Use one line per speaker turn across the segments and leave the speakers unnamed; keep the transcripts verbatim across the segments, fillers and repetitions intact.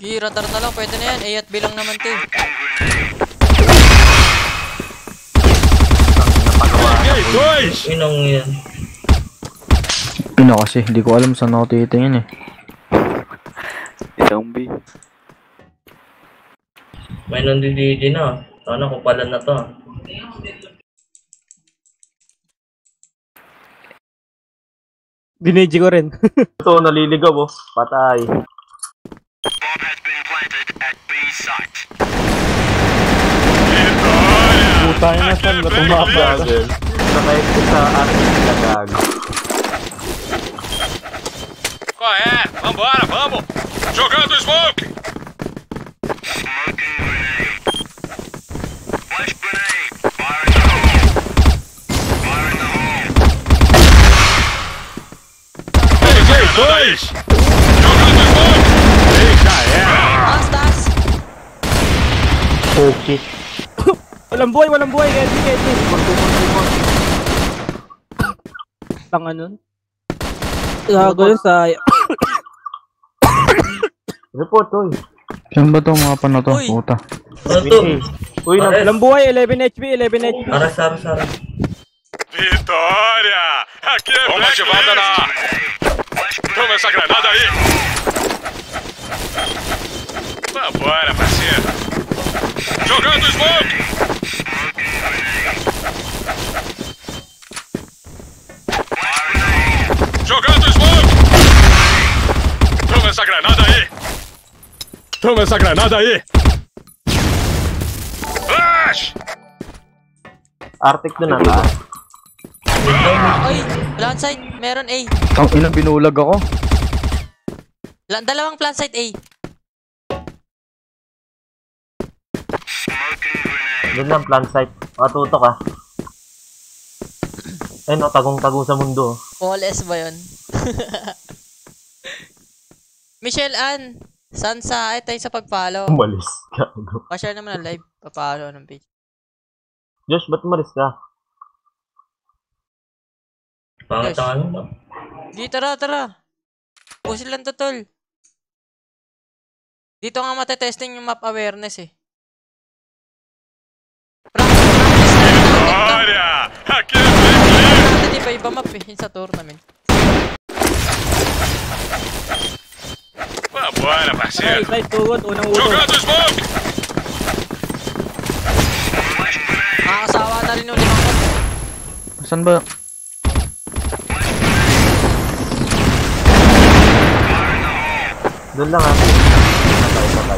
Sige, radar na lang. Pwede na yan. A at B lang naman to.
Inong yan.
Pino kasi, hindi ko alam saan ako titingin eh.
Isang B.
May nandididi na. Sana kupalan na to.
Dineji ko rin.
Ito, naliligaw oh. Patay.
Puta na saan ba tumapa?
Sakay ko sa ating lagag.
Qual é? Vambora, vamos! Jogando smoke! Dois! Jogando smoke! Eita, é!
Taas, taas!
Okay.
Walang buhay, walang buhay. Kedi, kedi. Tanga nun. Gago yun sa...
Report, oy.
Saan ba itong mga pano to?
Uy.
Puta.
Ano to?
Uy, nang...
Walang buhay, eleven H P, eleven H P.
Aras, aras, aras.
Vitória! Aqui é bomba ativada na... Toma essa granada aí! Vambora, parceiro! Jogando smoke! Jogando smoke! Toma essa granada aí! Toma essa granada aí! Flash!
Arctic dun ah.
Oy, plant site. Meron A.
Ang ina, binulag ako.
La dalawang plant site A.
Doon lang plant site. Matuto ka. Eh no, tagong-tagong sa mundo.
All S ba yun? Michelle Ann. Sansa. Ay tayo sa pag-follow.
Umalis. Gago.
Pa-share naman ang live. Pa-follow ng page.
Josh, ba't umalis ka?
Pangat ang ano ba?
Di, tara, tara. Pusin lang to, tol. Dito nga matetesting yung map awareness eh. Practice, practice na natin to.
Vitória! Aqui é Blacklist!
Natin iba iba map eh, sa tournament.
Vambora,
Ay,
parceiro!
side tugod, unang ulo.
Jogando smoke!
Nakakasawa na rin yung limang map.
Saan ba?
Doon lang ah. Patay, patay.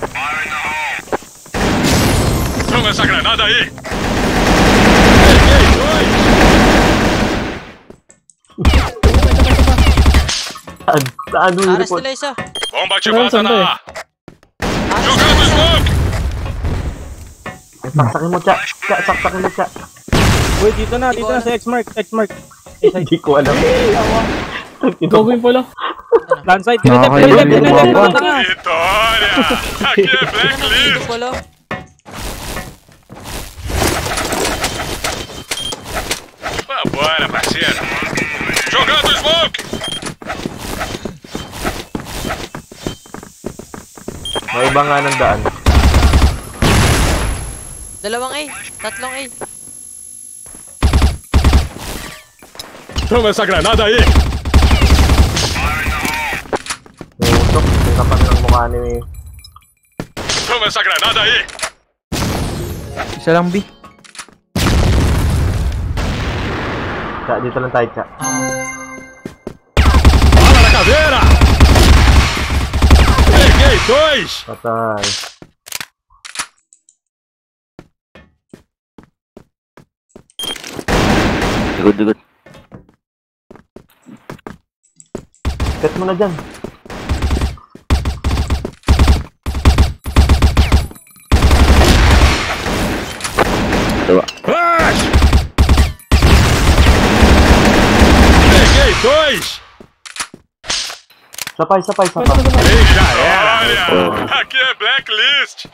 Toma essa granada aí!
Saan? Saan yung
Aras
report?
nila isa.
Bomba ativada na...
Aras
Jogando
nila isa.
smoke!
Saksakin mo, Cha. Cha, saksakin mo, Cha.
Uy, dito na, dito na sa X-Mark, X-Mark.
Hindi ko alam.
Gawin pala. Land side, pinatep,
Nakakailan
pinatep,
yung
pinatep,
mapa.
pinatep.
Vitória! Aqui é
Ano nang dito
Blacklist!
pala?
Vambora, parceiro! Jogando smoke!
May iba nga ng daan.
Dalawang A. Tatlong A.
Toma essa granada aí!
May utok. May kapal ng mukha ni...
Toma essa granada aí!
Isa lang B.
Cha, dito lang tayo, Cha.
Bala na caveira! Peguei dois!
Patay.
Likod, likod.
Cut mo na dyan.
Dalawa.
Flash! Peguei dois!
Sapay, sapay, sapay.
E já era! Aqui é Blacklist!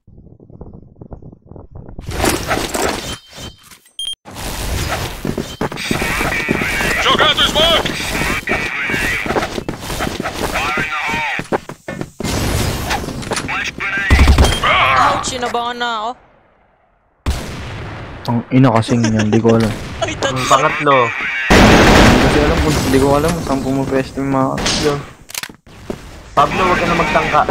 Jogando smoke!
sinabangan na ako.
Ang ina kasing yan, di ko alam.
Ay,
Ang
tatlo.
pangatlo.
Hindi kasi alam kung di ko alam kung saan pumapwesto yung mga...
Yun. Pablo, wag ka na magtangka.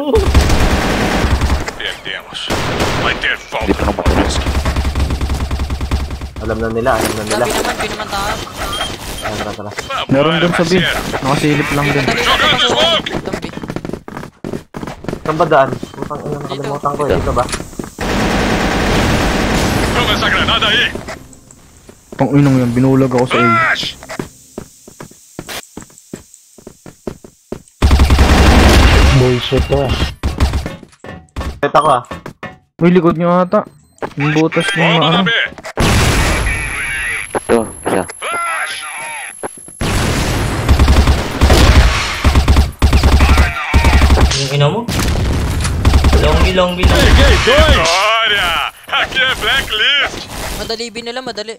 Perdemos. Vai ter volta
Dito na
no Paulista.
Alam na nila, alam na nila.
Sabi naman, pinaman tayo.
Tara, tara, tara.
Meron dun sa B. Nakasilip lang din.
Dali na ito smoke! Itong B.
Saan ba daan? Putang ina, nakalimutan ko eh. Dito ba?
Toma essa granada aí.
Ang inong yan, binulag ako sa A.
Flash!
Kita ko ah.
Uy, likod nyo ata. Yung butas ng
Bomba na
ano.
B.
Ito, siya.
Flash!
Yung ina mo? Long long long.
Peguei dois! Vitória! Aqui é Blacklist!
Madali B nila, madali.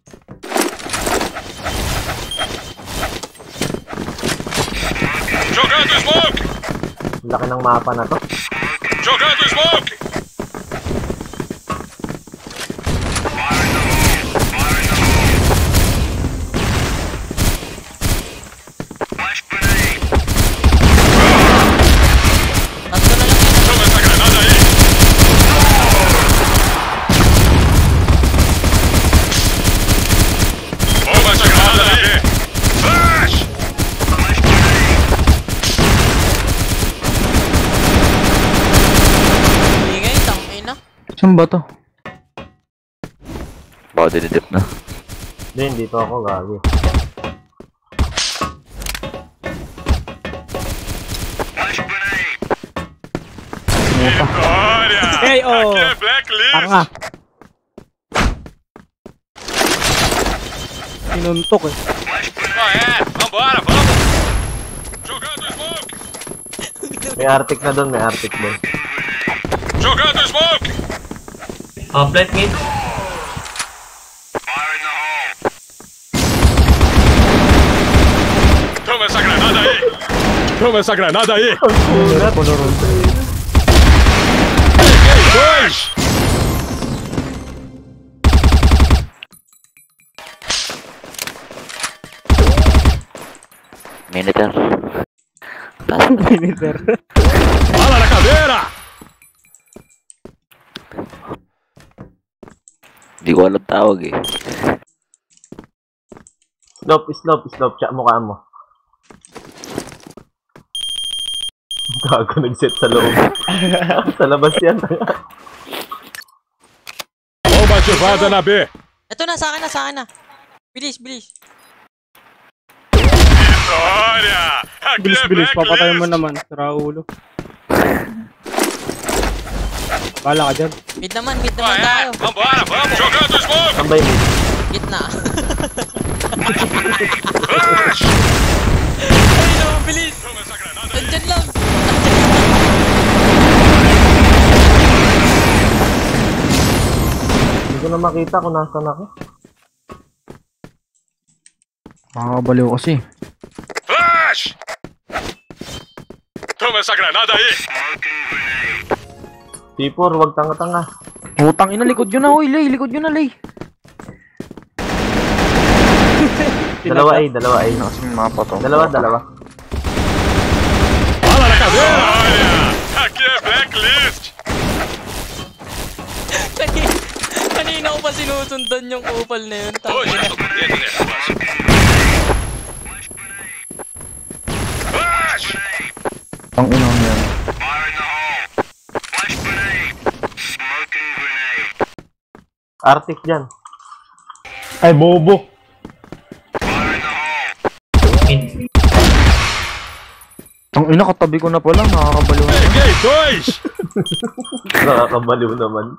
Jogando smoke!
Laki ng mapa na to.
Jogando smoke!
Tatlo na lang yan.
Toma essa granada aí! Toma essa granada aí! Flash!
Ingay, tangay na.
Saan ba to?
Baka dinidip na.
Hindi, dito ako gagi.
Vitória!
Hey, oh.
Aqui é Blacklist!
Tanga. Sinuntok eh.
Ah, é! Vambora, vamos! Jogando smoke!
May Arctic na doon, may Arctic doon.
Jogando smoke!
Half life mid.
Toma essa granada aí! Toma essa granada aí! Peguei dois!
Minitor.
Minitor.
Bala na caveira!
Hindi ko alam tawag eh.
Slope, slope, slope. Tsa, mukha mo. Gago, nag-set sa loob. Sa labas yan.
Bomba ativada na B!
Ito na, sa akin na, sa akin na. Bilis, bilis.
Vitória! Aqui
Bilis,
é
bilis. Papatayin mo
Blacklist!
naman. Sira ulo. Bala ka dyan.
Mid naman, mid
Ah,
naman
é!
tayo.
Vambora, vamos! Jogando smoke!
Tambay mo.
Gitna.
Flash!
Ay, no, bilis.
Toma essa granada!
Andyan lang.
Hindi ko na makita kung nasan ako.
Makakabaliw kasi.
Flash! Toma essa granada aí!
T four, wag tanga-tanga.
Utang ina, likod yun na. Uy, Lay, likod yun na, Lay.
Dalawa A, dalawa A.
Ayun na kasi yung mapa to.
Dalawa, dalawa.
Bala na caveira! Olha! Aqui é Blacklist!
Kanina, kanina ko pa sinusundan yung kupal na yun.
Hoje
Tangina.
eu tô perdendo negócio. Flash!
Ang inong yan.
Arctic dyan.
Ay, bobo.
Mid.
Ang ina, katabi ko na pala. Nakakabaliw na.
Peguei dois!
Nakakabaliw naman.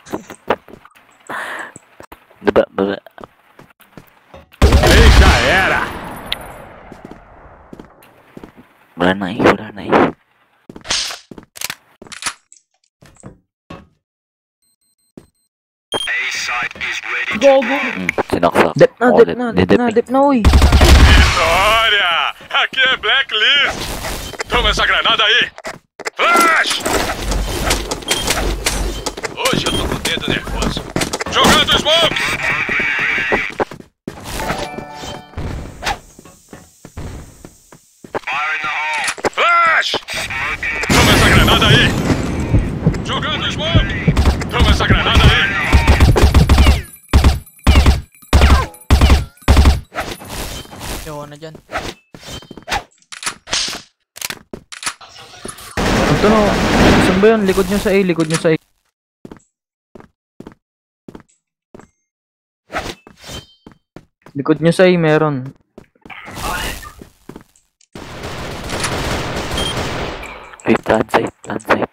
Baba, baba.
Aí já era!
Wala na eh, wala na eh.
Go, go.
Hmm, sinaksak.
Dep na,
Oo,
dep na, dep
didip
na,
eh.
dep na, uy.
Vitória! Aqui é Blacklist! Toma essa granada aí! Flash! smoke! Flash! Toma essa granada aí! Jogando smoke! Toma essa granada aí!
Yawa na dyan.
Ito no. Saan ba yun? Likod nyo sa A. Likod nyo sa A. Likod nyo sa A meron.
Wait, plan side, plan side.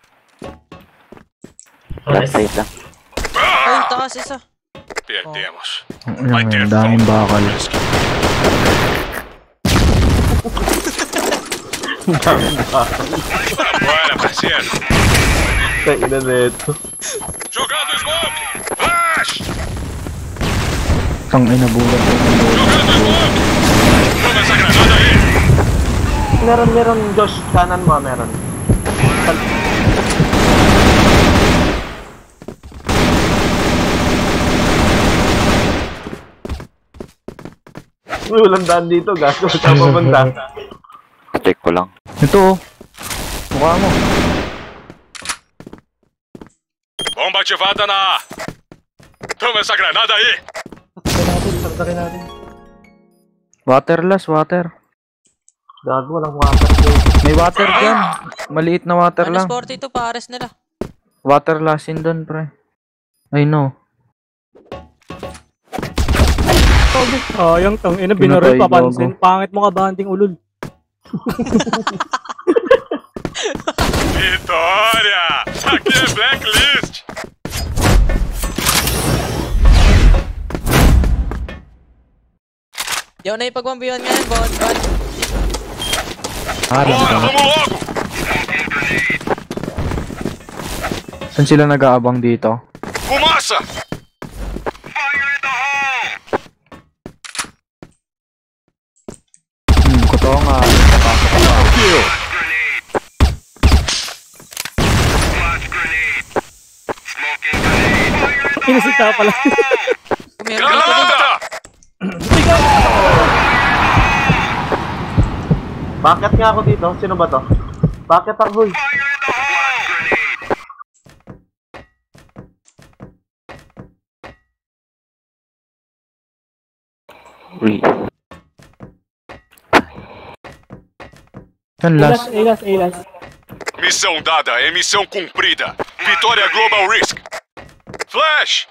Plan side lang.
Ay, taas isa.
Perdemos.
Ang ina, ang daming bakal.
Bora, parceiro.
Kaya ina neto.
Jogando smoke! Flash!
Ang ina, bulat.
Jogando smoke! Toma essa granada aí!
Meron, meron, Josh. Kanan mo, meron. Uy, walang daan dito, gago. Saan pumunta?
Check ko lang.
Ito oh. Mukha mo.
Bomba ativada na A! Toma essa granada aí!
Water last, water.
Gago, walang water.
May water dyan. Maliit na water
Minus
lang.
forty-two pares nila.
Water lasin doon, pre. I know.
Oh, yung tong ina
Pinatay,
binaril papansin.
gago.
Pangit mo ka banding ulol.
Vitória! Aqui é Blacklist!
Yaw na yung pagmambiyon ngayon, bon, bon.
Ah,
Bora,
dito.
vamos logo!
Saan sila nag-aabang dito?
Fumaça!
Hmm, kuto nga. Napasok ko na.
Inasita pala.
Meron ka din.
Granada!
Bakit nga ako dito? Sino ba to? Bakit ako, boy?
Uy.
Saan last?
Elas, elas.
Missão dada é missão cumprida. Vitória Global Risk. Flash!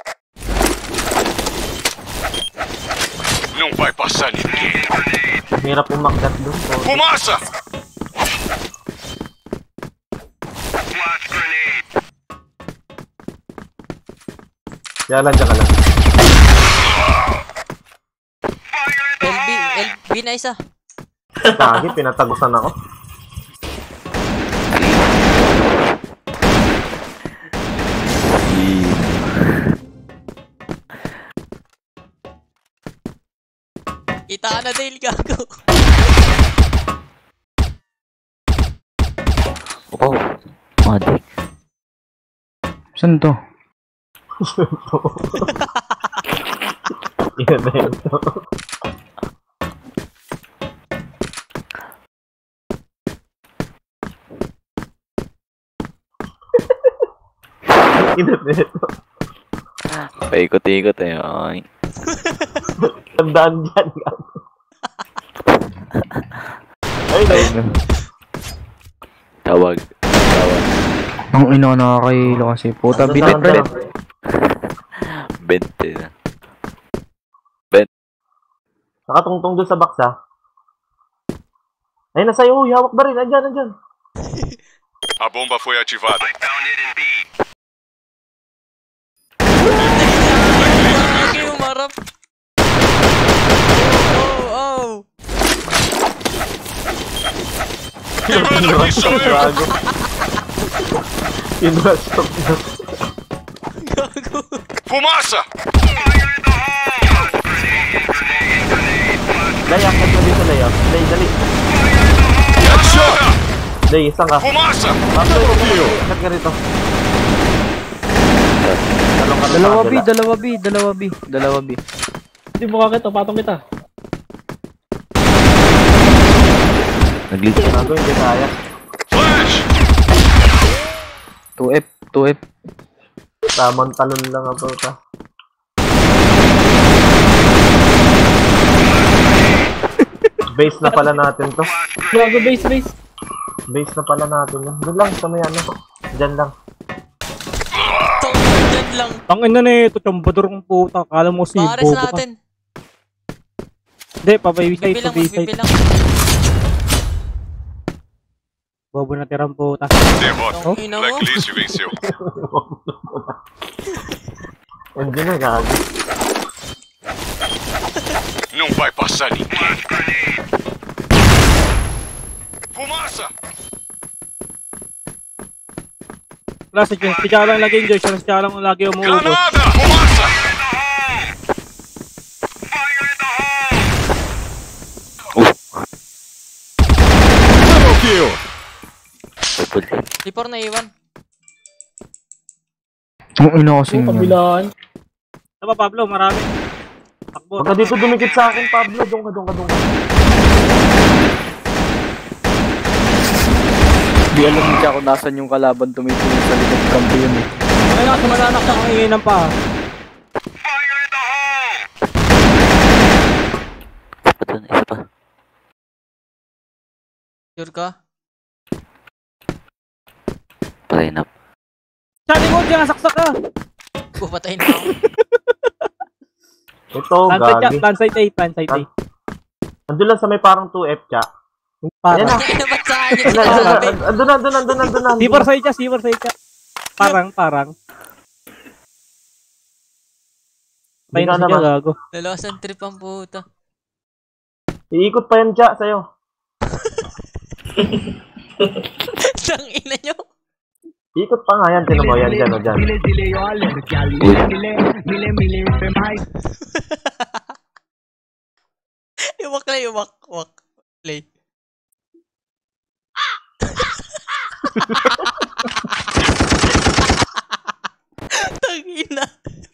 Não vai passar ninguém.
Hirap umakyat doon. So.
Fumaça!
Kaya lang, dyan ka lang.
L B, L B na isa.
Kagi, pinatagusan ako.
Kita na Dale, gago.
Oh, magic.
Saan to?
Yan na yun. Inat na ito.
Paikot-ikot eh. Ay.
Tandaan dyan, gago. Ay, no.
Tawag. Tawag.
Ang ina, nakakahilo kasi. Puta,
Ano
binet,
sound
pre.
to?
Bente na.
Nakatungtong doon sa box, ha? Ay, nasa iyo. Uy, hawak ba rin? Andyan, andyan.
A bomba foi ativada.
Gago yung marap. Oh, oh.
Queimando aqui sou eu!
Gago. Inrastop na.
Gago.
Fumaça!
Day, akit na dito, Day. ah. Day, dali.
Granada!
Day, isang ka.
Fumaça!
Bakit? Akit ka rito. Dalawa Dalawang karong
Dalawa B,
kabila.
dalawa B, dalawa B, dalawa B.
Hindi mo kakita, patong kita.
Nag-lead.
Gago, hindi kaya.
Flash!
two F, two F.
Tamang talon lang ang puta. Base na pala natin to.
Gago, base, base.
Base na pala natin yun. Doon lang, sa may ano. Diyan lang.
Tong, dyan lang.
Tangin na na ito, chambador ng puta. Kala mo si
Pares
Bobo ka.
natin.
Hindi, papaybisay,
Bibilang,
papaybisay.
magbibilang.
Bobo na tirang puta.
Derrota.
Tong ina mo.
Blacklist venceu.
Andiyan na, gago.
Não vai passar ninguém. Fumaça!
Wala, si si Chaka lang lagi enjoy. Si Chaka lang lagi umuubos.
Granada! Fumaça! Double kill!
Double kill.
Di por na iwan.
Ang ina kasi
Yung kabilaan. Tama, Pablo, marami. Takbo.
Huwag ka dito dumikit sa akin, Pablo. Doon ka, doon ka, doon ka.
Di alam niya kung nasan yung kalaban tumitingin sa likod kampo yun eh.
Ay, nasa malanak siya kung ingay ng pa.
Isa pa dun, isa pa.
Sure ka?
Patay na.
Sa likod, diyan saksak ka.
Pupatayin na ako.
Ito,
Lansite
gagi.
siya, lansite A, lansite A.
Andun lang sa may parang two F, Cha.
Parang.
Ayan na.
Hindi na ba't sa akin yung
Andun na,
sinasabi?
andun na, andun na, andun na, andun na.
Sipor side siya, sipor side siya. Parang, parang. Tayo na
Hindi ka
siya,
naman.
gago.
Lalasan trip ang puta.
Iikot pa yan, Cha, sa'yo.
Tang ina nyo.
Ikot pa nga yan, tinan mo yan, dyan o dyan.
Iwak lang, iwak. Iwak. Play. Tang ina.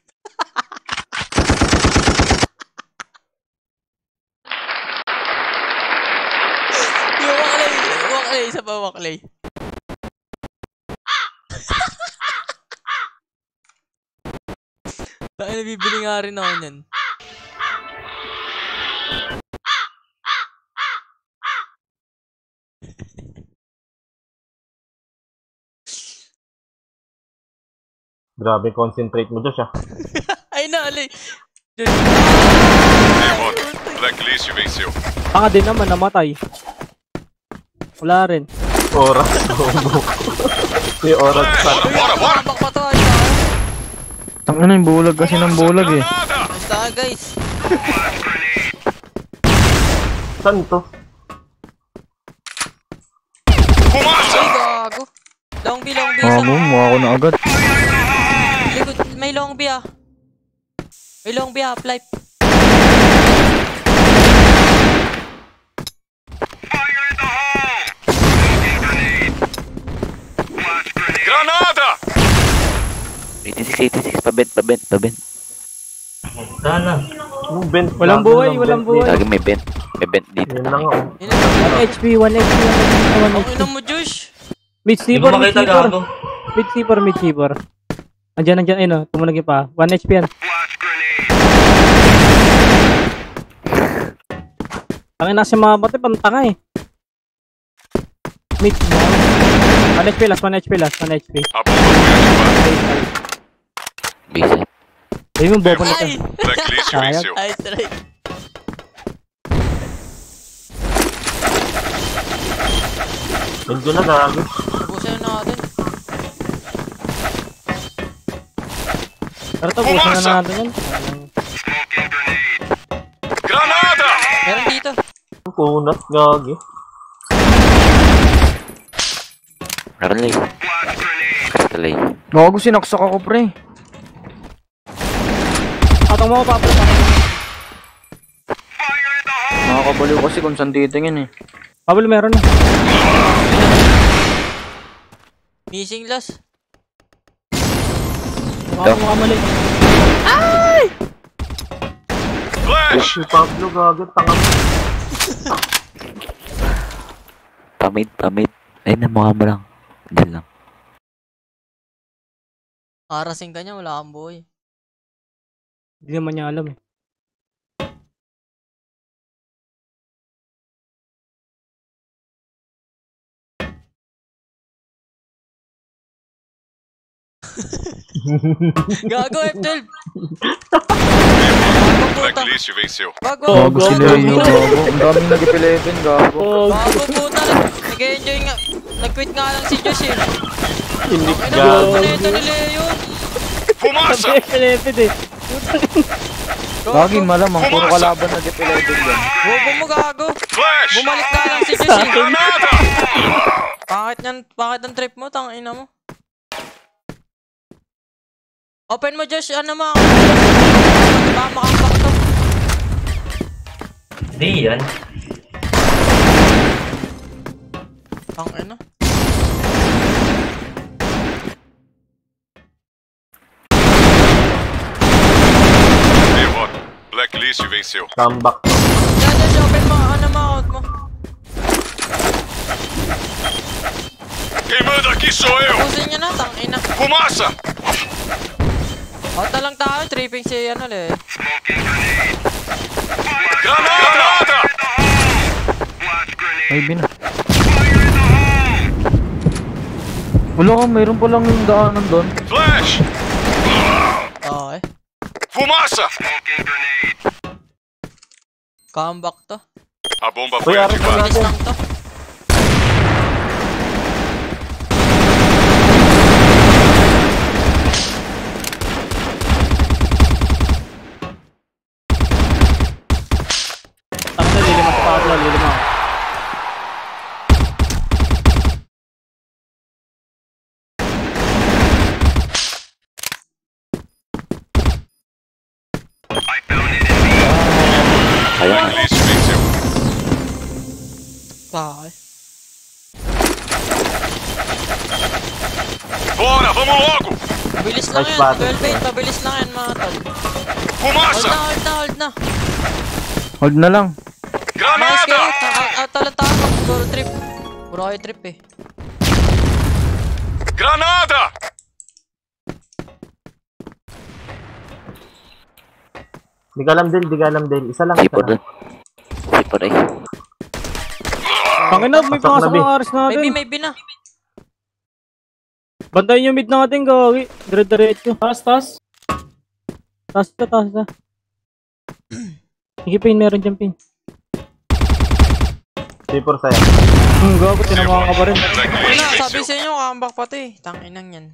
Iwak lang, iwak lang. Isa pa iwak lang. Tayo nabibili nga rin ako niyan.
Grabe, concentrate mo, Josh, ah.
Ay na, alay.
Derrota. Blacklist venceu.
Tanga din naman, namatay. Wala rin.
Oras, bobo. May oras pa.
Bora, bora, bora!
Tabak pa to, ayos na.
Tangina yung bulag kasi ng bulag eh.
Granada!
Ayos na, guys.
Saan to?
Fumaça!
Ay, gago. Long B, long B.
Ah,
isa.
mo, mukha ko na agad.
Likod, may long B ah. May long B half life.
Granada!
eighty-six, eighty-six. Pabent, pabent, pabent.
Sana.
Yung bent.
Walang
gago
buhay,
ng
walang
bent
buhay.
dito.
Lagi may bent. May bent dito.
Yun lang, oh.
Yun ang
one H P, one H P, one
ang
H P.
ina mo, Josh.
Mid
Hindi ko
sipor, mid
makita,
sipor.
gago.
Mid sipor, mid sipor. Andiyan, andiyan, ayun o. Tumunagi pa. one H P yan. Tangin na siya mga bate, pantanga eh. Mid. one H P last, one H P last, one H P.
A bomba foi ativada.
Base.
Ayun yung bobo nito.
Ay!
Blacklist venceu.
Ay, try.
Medyo na, gago.
Ubusin na natin.
Pero ito, busan na natin yan.
Granada!
Meron dito.
Kunat, gagi.
Naralay. Kastalay.
Gago, sinaksak ako pre.
Patong mo, Pablo.
Nakakabaliw kasi kung saan titingin eh.
Pablo, meron na.
Missing last.
Dito.
Baka mali.
Flash!
Si Pablo gagat, tanga mo.
Pamid, pamid. Ayun na, mukha mo lang. Diyan lang.
Karasing ka niya, wala kang buhay.
Hindi naman niya alam eh.
Gago, F twelve! Gago, puta.
Blacklist venceu.
Gago,
Gago si Leo,
gago.
gago. Ang daming nag-eleven, gago.
Oh,
gago, puta. Nag-enjoy nga. Nag-quit nga lang si Josh eh.
Hindi
Ang ina,
gago.
gago na ito ni Leo.
Fumaça!
sabi eleven eh.
Gagi, malamang. Puro kalaban nag-eleven yan.
Bobo mo, gago.
Flash!
Bumalik ka lang si Josh eh.
Granada!
Bakit yan? Bakit ang trip mo? Tangina mo. Open mo, Josh. Ano mo? Baka makambak to.
Di yan.
Tangina.
Derrota. Blacklist venceu.
Comeback.
Yan, Josh. Open mo. Ano mo? Out mo.
Quem manda aqui sou eu!
Pusin nyo na. Tangina.
Fumaça!
Out na lang tayo. Tripping si ano le.
Granada!
Maybe na. Wala ka, mayroon pa lang yung daanan doon.
Flash!
Okay.
Fumaça!
Comeback to.
A bomba
Uy,
foi
araw
ativada.
Bilis lang to.
Tapos na, lilima sa Pablo, lilima.
Ayan.
Blacklist venceu.
Okay.
Bora, vamos logo!
Bilis lang
Nice
yan.
battle.
twelve eight. Pabilis lang yan mga tol. Hold
Fumaça!
na, hold na, hold na.
Hold na lang.
Nice kayo.
Granada!
Out na lang tayo. Puro trip. Puro kayo trip eh.
Granada!
Di ka alam din, di ka alam din. Isa lang, isa
Sipod
lang.
doon. Sipod ay.
Tangina, may
Pasok na,
pasok
B.
ang aris natin.
Maybe, maybe na.
Bantayin yung mid natin, gagi. Dire-diretso. Taas, taas. Taas ka, taas ka. Sige, Pin, meron dyan, Pin.
Sipor sa'yo.
Hmm, gago, tinamaan ka pa rin.
Ayun
Blacklist
na, sabi
venceu.
sa inyo, comeback pa to eh. Tanginang yan.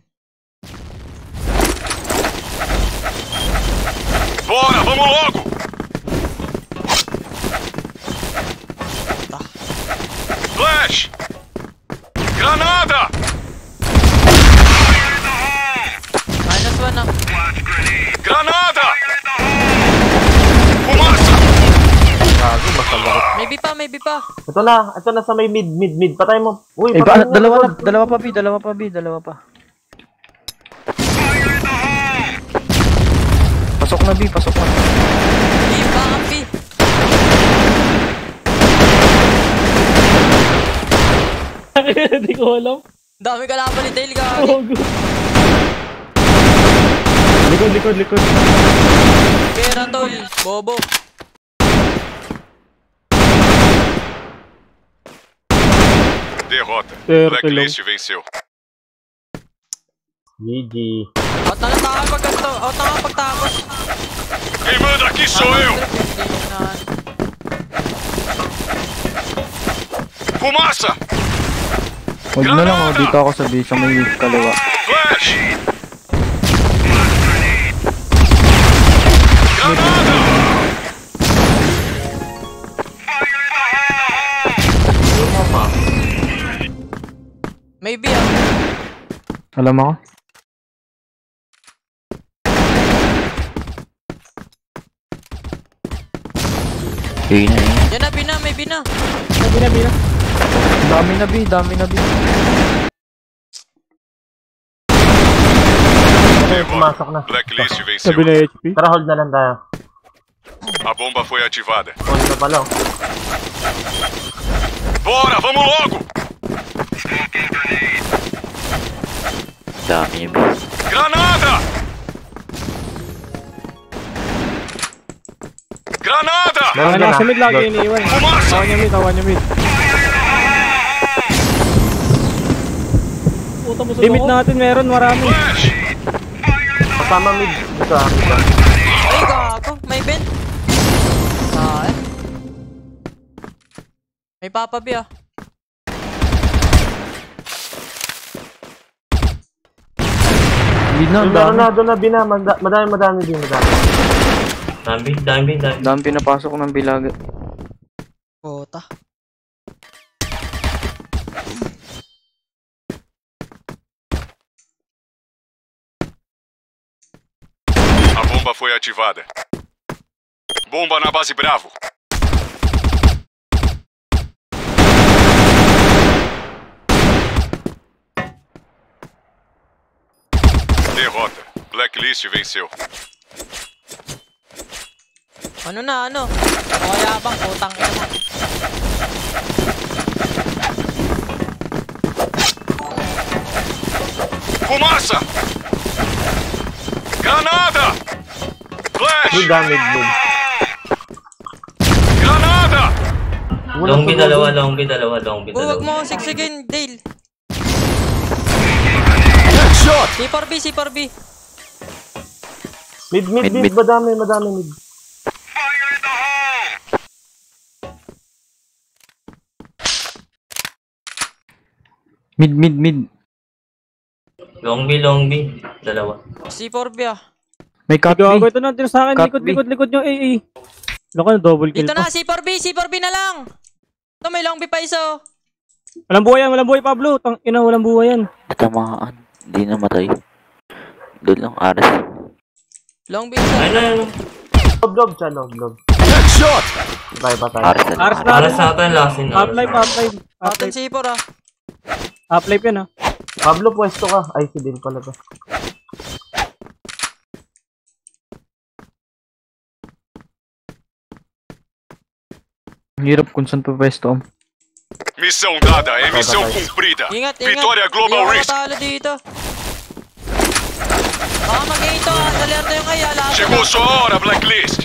Bora, vamos logo! Flash! Granada!
Minus one na.
Granada! Fumaça!
Gago, masagot.
Maybe pa, maybe pa.
Ito na, ito na sa may mid, mid, mid. Patay mo. Uy,
Eh,
patay
ba,
mo.
dalawa na, dalawa pa, B, dalawa pa, B, dalawa pa. Pasok na, B, pasok na.
B, baka B.
Hindi ko alam.
Dami kalaban ni Dale, gagi.
Gago. Likod, likod, likod.
Pera tol, bobo.
Derrota.
Certo,
Blacklist venceu.
G G.
Out na lang tayo pag ganito. Out na nga pagtapos.
Quem manda aqui sou eu! Fumaça!
Hold na lang, oh, dito ako sa B, sa may kaliwa.
Flash! Granada!
Maybe ah.
Alam ako?
Yun na yun.
Yan na, bina, maybe na.
Sabi na, bina.
Dami na, B, dami na, B.
May pumasok na.
Blacklist
Sabi
venceu.
na H P.
Tara, hold na lang tayo.
A bomba foi ativada.
Hold na pala. oh.
Bora, vamos logo!
Dami niya.
Granada! Granada!
Meron
Ay,
ka na.
nasa mid lagi
Dot.
iniiwan.
Pumasa!
Awan niya mid, awan niya mid. Limit natin meron, marami.
Flash!
Kasama mid. Dito ah. Dito.
Ay, gago. May vent. Ah, eh. May Papa B ah.
Hindi na,
Yung
dami.
meron na doon na bina. Mada- Madami, madami din. Madami.
Dami, dami, dami.
Dami pinapasok ng bilaga.
Puta.
A bomba foi ativada. Bomba na base Bravo. Derrota. Blacklist venceu.
Ano na, ano? O kaya bang putang ina mo.
Fumaça! Granada! Flash!
Mid ah, mid, mid.
Granada!
Long B dalawa, long B dalawa, long B
Huwag
dalawa.
mo siksigin, Dale. C four B, C four B.
Mid, mid,
Mid,
mid.
mid.
Madami, madami mid.
Mid, mid, mid.
Long B, long B. Dalawa.
C four B ah.
May cut
Gago,
B.
ito na, tira sa akin.
Cut
Likod,
B.
likod, likod yung A A. Loko na, double kill
Dito
pa.
na, C four B, C four B na lang. Ito, may long B pa isa oh.
Walang buhay yan, walang buhay, Pablo. Tang ina, walang buhay yan.
Natamaan. Hindi namatay. Doon lang, aras.
Long B isa.
Ayun na, ayun.
Lob, lob siya, lob, lob. Bye, ba tayo?
Aras na.
Ars na.
Para sa atin, last in.
Half life, half life. Half
Atin
life.
C four ah.
Half life yan ah.
Pablo, pwesto ka. Ay, si Dale pala to.
Ang hirap kung saan pa pwesto.
Missão dada é missão cumprida.
Ingat, ingat.
Vitória Global
Hindi ako
Risk.
matalo dito. Baka mag-ito ah. Dalerto yung kaya. Lahat
Chegou sua hora, Blacklist.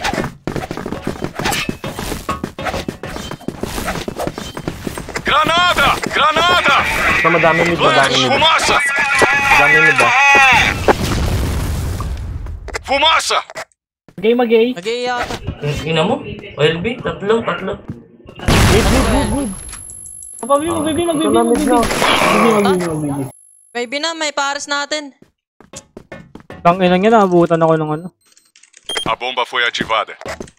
Granada! Granada!
So, madami mid, madami
Flash!
mid.
Fumaça!
Madami mid ah.
Fumaça!
Magay, magay.
Nag-i yata.
Ina mo? O L B, tatlo, tatlo.
Mid, mid, mid, mid.
Pablo, magbibig,
Ito
magbibig,
na mid na.
magbibig.
May bina, may pares natin.
Tang ina niya, naabutan ako ng ano.
A bomba foi ativada.